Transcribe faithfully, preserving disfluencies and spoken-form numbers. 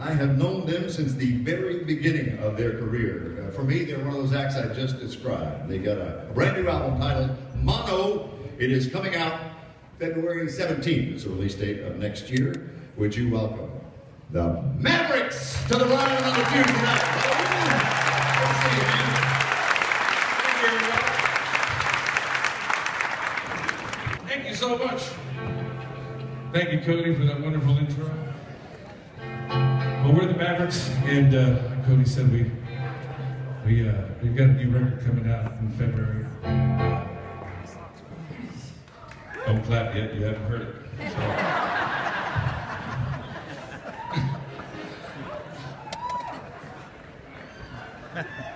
I have known them since the very beginning of their career. Uh, for me, they're one of those acts I just described. They got a, a brand new album titled MUNDO. It is coming out February seventeenth. It's the release date of next year. Would you welcome the Mavericks to the Ryman Auditorium tonight? Good to see you, man. Thank you so much. Thank you, Cody, for that wonderful intro. Well, we're the Mavericks, and uh, like Cody said, we we uh, we've got a new record coming out in February. And, uh, don't clap yet; you haven't heard it. So. Ha ha.